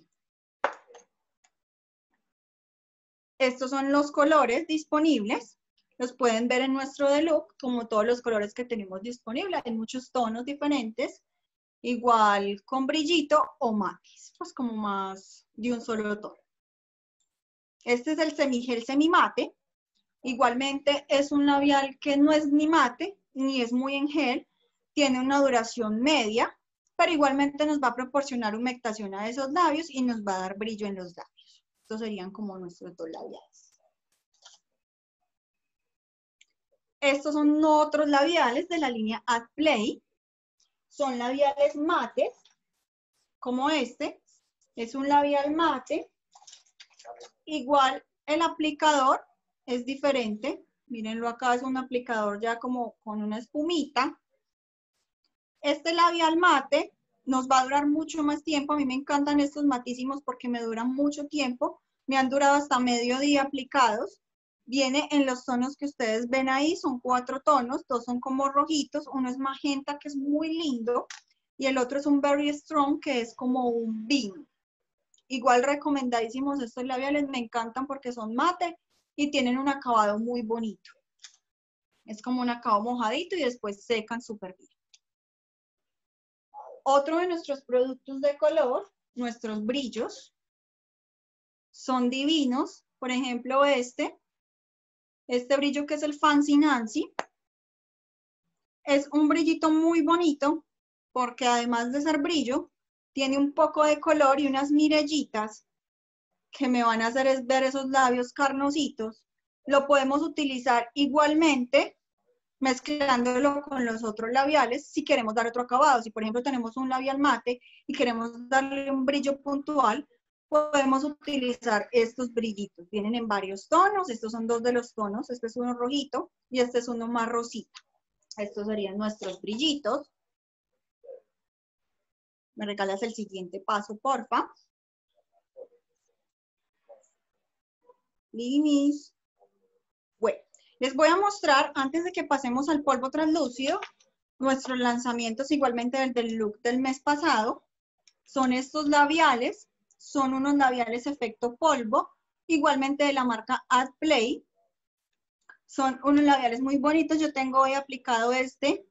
Estos son los colores disponibles. Los pueden ver en nuestro The Look, como todos los colores que tenemos disponibles. Hay muchos tonos diferentes, igual con brillito o mates, pues como más de un solo tono. Este es el semigel semimate. Igualmente es un labial que no es ni mate, ni es muy en gel. Tiene una duración media, pero igualmente nos va a proporcionar humectación a esos labios y nos va a dar brillo en los labios. Estos serían como nuestros dos labiales. Estos son otros labiales de la línea Ad Play. Son labiales mates, como este. Es un labial mate. Igual el aplicador es diferente. Mírenlo acá, es un aplicador ya como con una espumita. Este labial mate nos va a durar mucho más tiempo. A mí me encantan estos matísimos porque me duran mucho tiempo. Me han durado hasta medio día aplicados. Viene en los tonos que ustedes ven ahí, son 4 tonos, 2 son como rojitos, uno es magenta que es muy lindo y el otro es un Very Strong que es como un vino. Igual recomendadísimos estos labiales, me encantan porque son mate y tienen un acabado muy bonito. Es como un acabado mojadito y después secan súper bien. Otro de nuestros productos de color, nuestros brillos, son divinos. Por ejemplo, este brillo que es el Fancy Nancy, es un brillito muy bonito porque además de ser brillo, tiene un poco de color y unas mirellitas que me van a hacer ver esos labios carnositos. Lo podemos utilizar igualmente mezclándolo con los otros labiales si queremos dar otro acabado. Si por ejemplo tenemos un labial mate y queremos darle un brillo puntual, podemos utilizar estos brillitos. Vienen en varios tonos, estos son 2 de los tonos, este es uno rojito y este es uno más rosita. Estos serían nuestros brillitos. Me regalas el siguiente paso, porfa. Linis. Bueno, les voy a mostrar, antes de que pasemos al polvo translúcido, nuestros lanzamientos igualmente del look del mes pasado. Son estos labiales, son unos labiales efecto polvo, igualmente de la marca Ad Play. Son unos labiales muy bonitos, yo tengo hoy aplicado este.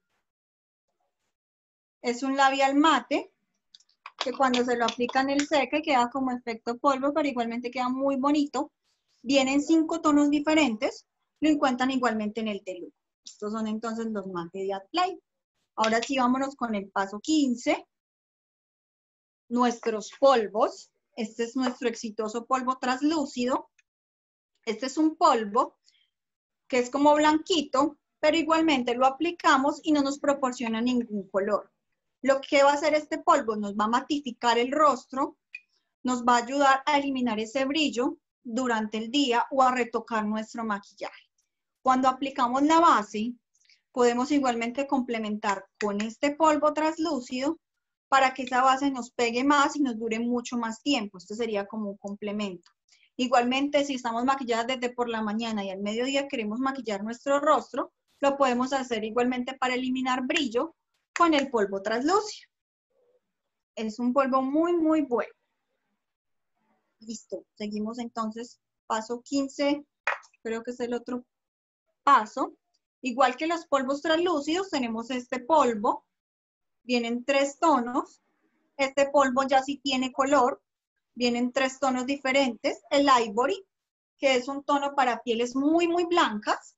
Es un labial mate, que cuando se lo aplican el seca queda como efecto polvo, pero igualmente queda muy bonito. Vienen 5 tonos diferentes, lo encuentran igualmente en el The Look. Estos son entonces los mate de Ad Play. Ahora sí, vámonos con el paso 15. Nuestros polvos. Este es nuestro exitoso polvo translúcido. Este es un polvo que es como blanquito, pero igualmente lo aplicamos y no nos proporciona ningún color. Lo que va a hacer este polvo, nos va a matificar el rostro, nos va a ayudar a eliminar ese brillo durante el día o a retocar nuestro maquillaje. Cuando aplicamos la base, podemos igualmente complementar con este polvo translúcido para que esa base nos pegue más y nos dure mucho más tiempo. Esto sería como un complemento. Igualmente, si estamos maquilladas desde por la mañana y al mediodía queremos maquillar nuestro rostro, lo podemos hacer igualmente para eliminar brillo con el polvo translúcido. Es un polvo muy, muy bueno. Listo, seguimos entonces, paso 15, creo que es el otro paso. Igual que los polvos translúcidos, tenemos este polvo, vienen 3 tonos. Este polvo ya sí tiene color, vienen 3 tonos diferentes. El ivory, que es un tono para pieles muy, muy blancas.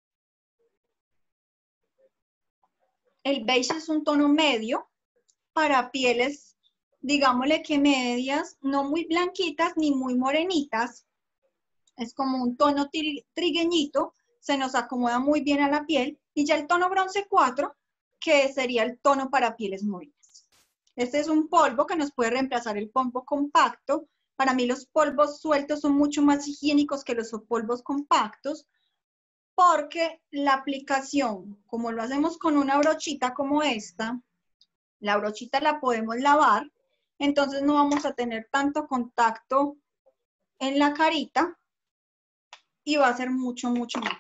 El beige es un tono medio para pieles, digámosle que medias, no muy blanquitas ni muy morenitas. Es como un tono trigueñito, se nos acomoda muy bien a la piel. Y ya el tono bronce 4, que sería el tono para pieles morenas. Este es un polvo que nos puede reemplazar el polvo compacto. Para mí los polvos sueltos son mucho más higiénicos que los polvos compactos, porque la aplicación, como lo hacemos con una brochita como esta, la brochita la podemos lavar, entonces no vamos a tener tanto contacto en la carita y va a ser mucho, mucho mejor.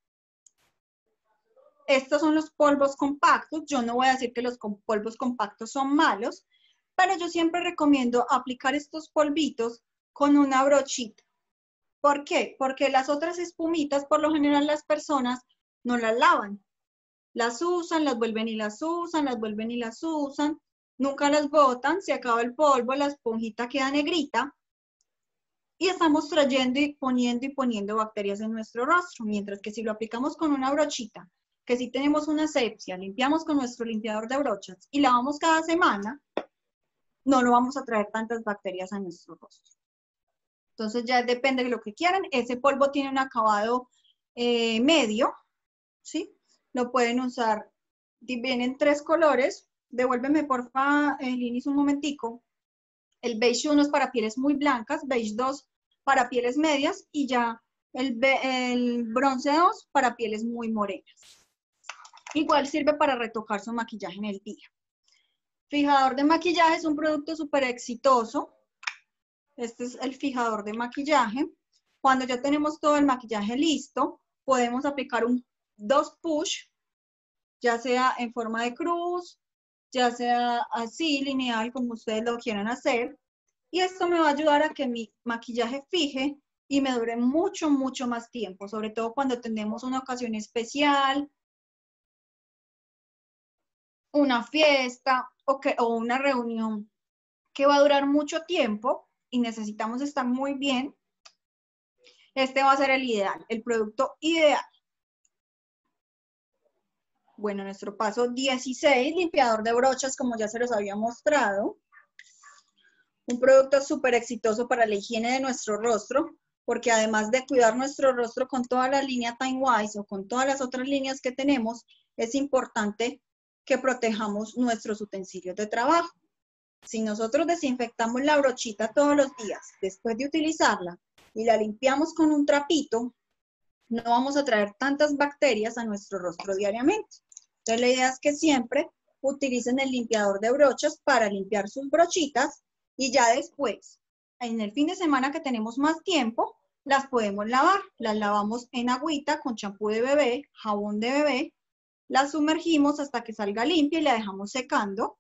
Estos son los polvos compactos. Yo no voy a decir que los polvos compactos son malos, pero yo siempre recomiendo aplicar estos polvitos con una brochita. ¿Por qué? Porque las otras espumitas, por lo general, las personas no las lavan. Las usan, las vuelven y las usan, las vuelven y las usan. Nunca las botan, se acaba el polvo, la esponjita queda negrita. Y estamos trayendo y poniendo bacterias en nuestro rostro. Mientras que si lo aplicamos con una brochita, que si tenemos una asepsia, limpiamos con nuestro limpiador de brochas y lavamos cada semana, no lo vamos a traer tantas bacterias a nuestro rostro. Entonces ya depende de lo que quieran. Ese polvo tiene un acabado medio, ¿sí? Lo pueden usar, vienen 3 colores. Devuélveme porfa, Linis, un momentico. El beige 1 es para pieles muy blancas, beige 2 para pieles medias y ya el bronce 2 para pieles muy morenas. Igual sirve para retocar su maquillaje en el día. Fijador de maquillaje es un producto súper exitoso. Este es el fijador de maquillaje. Cuando ya tenemos todo el maquillaje listo, podemos aplicar 2 push, ya sea en forma de cruz, ya sea así, lineal, como ustedes lo quieran hacer. Y esto me va a ayudar a que mi maquillaje fije y me dure mucho, mucho más tiempo, sobre todo cuando tenemos una ocasión especial, una fiesta o una reunión que va a durar mucho tiempo y necesitamos estar muy bien. Este va a ser el ideal, el producto ideal. Bueno, nuestro paso 16, limpiador de brochas, como ya se los había mostrado. Un producto súper exitoso para la higiene de nuestro rostro, porque además de cuidar nuestro rostro con toda la línea TimeWise o con todas las otras líneas que tenemos, es importante que protejamos nuestros utensilios de trabajo. Si nosotros desinfectamos la brochita todos los días después de utilizarla y la limpiamos con un trapito, no vamos a traer tantas bacterias a nuestro rostro diariamente. Entonces la idea es que siempre utilicen el limpiador de brochas para limpiar sus brochitas y ya después, en el fin de semana que tenemos más tiempo, las podemos lavar. Las lavamos en agüita con champú de bebé, jabón de bebé, las sumergimos hasta que salga limpia y la dejamos secando.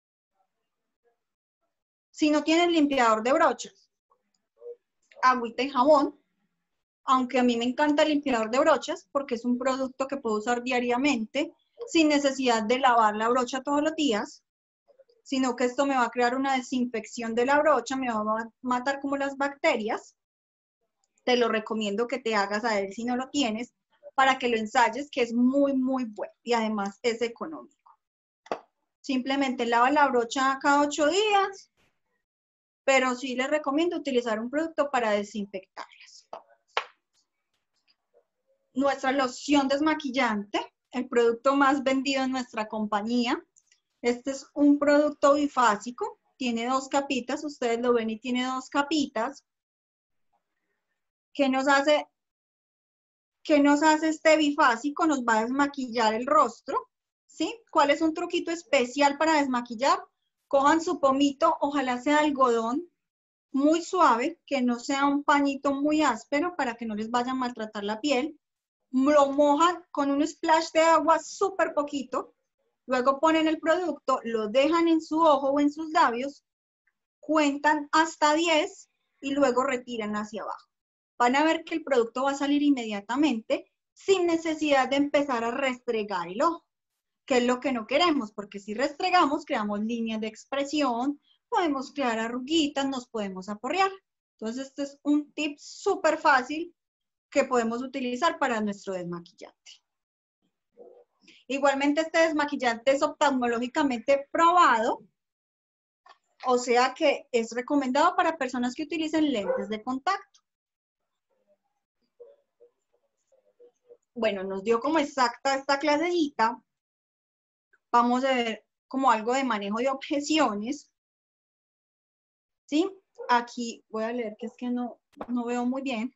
Si no tienen limpiador de brochas, agüita y jabón, aunque a mí me encanta el limpiador de brochas porque es un producto que puedo usar diariamente sin necesidad de lavar la brocha todos los días, sino que esto me va a crear una desinfección de la brocha, me va a matar como las bacterias. Te lo recomiendo que te hagas a él si no lo tienes, para que lo ensayes, que es muy, muy bueno y además es económico. Simplemente lava la brocha cada 8 días, pero sí les recomiendo utilizar un producto para desinfectarlas. Nuestra loción desmaquillante, el producto más vendido en nuestra compañía. Este es un producto bifásico, tiene 2 capitas, ustedes lo ven y tiene 2 capitas. ¿Qué nos hace este bifásico? Nos va a desmaquillar el rostro, ¿sí? ¿Cuál es un truquito especial para desmaquillar? Cojan su pomito, ojalá sea algodón muy suave, que no sea un pañito muy áspero para que no les vaya a maltratar la piel. lo mojan con un splash de agua súper poquito, luego ponen el producto, lo dejan en su ojo o en sus labios, cuentan hasta 10 y luego retiran hacia abajo. Van a ver que el producto va a salir inmediatamente sin necesidad de empezar a restregar el ojo, que es lo que no queremos, porque si restregamos, creamos líneas de expresión, podemos crear arruguitas, nos podemos aporrear. Entonces, este es un tip súper fácil que podemos utilizar para nuestro desmaquillante. Igualmente, este desmaquillante es oftalmológicamente probado, o sea que es recomendado para personas que utilicen lentes de contacto. Bueno, nos dio como exacta esta clasecita. Vamos a ver como algo de manejo de objeciones. ¿Sí? Aquí voy a leer que es que no veo muy bien.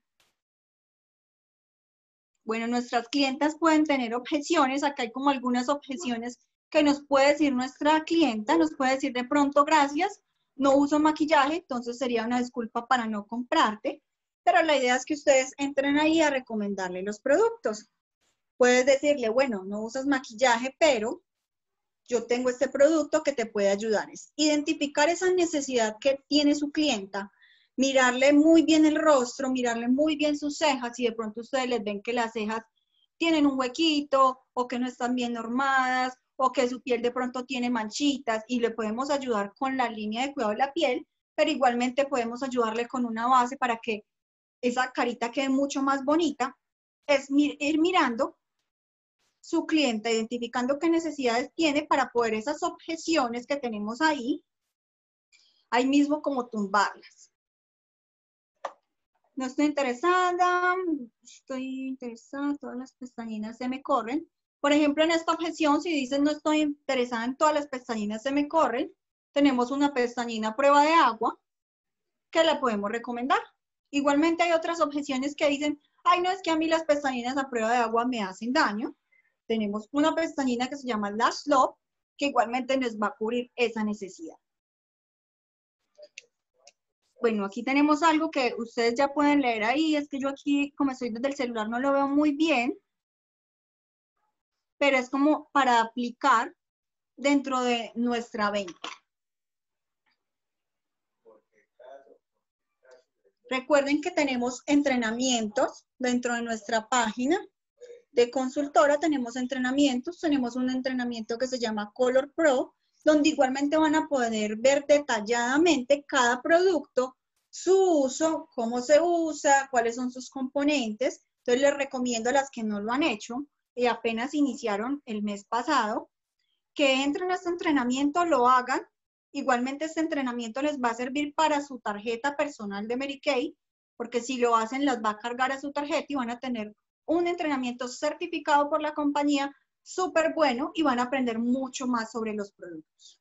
Bueno, nuestras clientas pueden tener objeciones. Acá hay como algunas objeciones que nos puede decir nuestra clienta. Nos puede decir de pronto, gracias, no uso maquillaje, entonces sería una disculpa para no comprarte. Pero la idea es que ustedes entren ahí a recomendarle los productos. Puedes decirle, bueno, no usas maquillaje, pero yo tengo este producto que te puede ayudar. Es identificar esa necesidad que tiene su clienta, mirarle muy bien el rostro, mirarle muy bien sus cejas, y de pronto ustedes les ven que las cejas tienen un huequito, o que no están bien normadas, o que su piel de pronto tiene manchitas, y le podemos ayudar con la línea de cuidado de la piel, pero igualmente podemos ayudarle con una base para que esa carita quede mucho más bonita. Es ir mirando su cliente, identificando qué necesidades tiene para poder esas objeciones que tenemos ahí mismo como tumbarlas. No estoy interesada, todas las pestañinas se me corren. Por ejemplo, en esta objeción, si dicen no estoy interesada en todas las pestañinas se me corren, tenemos una pestañina a prueba de agua que la podemos recomendar. Igualmente hay otras objeciones que dicen, ay, no, es que a mí las pestañinas a prueba de agua me hacen daño. Tenemos una pestañina que se llama Lash Lock, que igualmente nos va a cubrir esa necesidad. Bueno, aquí tenemos algo que ustedes ya pueden leer ahí. Es que yo aquí, como estoy desde el celular, no lo veo muy bien. Pero es como para aplicar dentro de nuestra venta. Recuerden que tenemos entrenamientos dentro de nuestra página de consultora. Tenemos entrenamientos, tenemos un entrenamiento que se llama Color Pro, donde igualmente van a poder ver detalladamente cada producto, su uso, cómo se usa, cuáles son sus componentes. Entonces les recomiendo a las que no lo han hecho y apenas iniciaron el mes pasado, que entren a este entrenamiento, lo hagan. Igualmente este entrenamiento les va a servir para su tarjeta personal de Mary Kay, porque si lo hacen las va a cargar a su tarjeta y van a tener un entrenamiento certificado por la compañía súper bueno y van a aprender mucho más sobre los productos.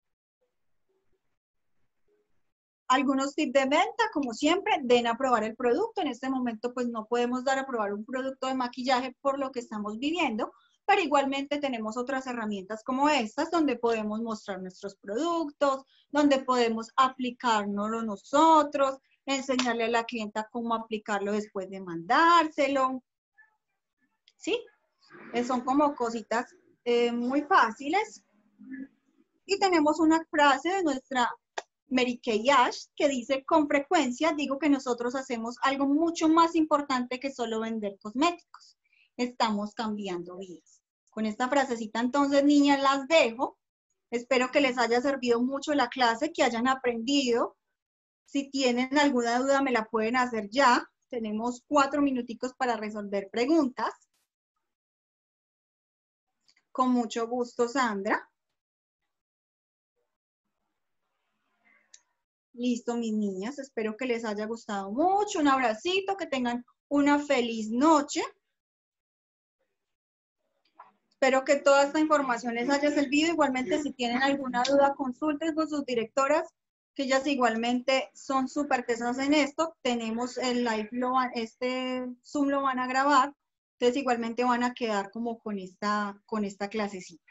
Algunos tips de venta, como siempre, den a probar el producto. En este momento pues no podemos dar a probar un producto de maquillaje por lo que estamos viviendo, pero igualmente tenemos otras herramientas como estas, donde podemos mostrar nuestros productos, donde podemos aplicárnoslo nosotros, enseñarle a la clienta cómo aplicarlo después de mandárselo. ¿Sí? Son como cositas muy fáciles. Y tenemos una frase de nuestra Mary Kay Ash que dice, con frecuencia digo que nosotros hacemos algo mucho más importante que solo vender cosméticos. Estamos cambiando vidas. Con esta frasecita entonces, niñas, las dejo. Espero que les haya servido mucho la clase, que hayan aprendido. Si tienen alguna duda me la pueden hacer ya. Tenemos 4 minuticos para resolver preguntas. Con mucho gusto, Sandra. Listo, mis niñas. Espero que les haya gustado mucho. Un abracito, que tengan una feliz noche. Espero que toda esta información les haya servido. Igualmente, si tienen alguna duda, consulten con sus directoras, que ellas igualmente son súper tesas en esto. Tenemos el live, este Zoom lo van a grabar. Entonces, igualmente van a quedar como con esta clasecita.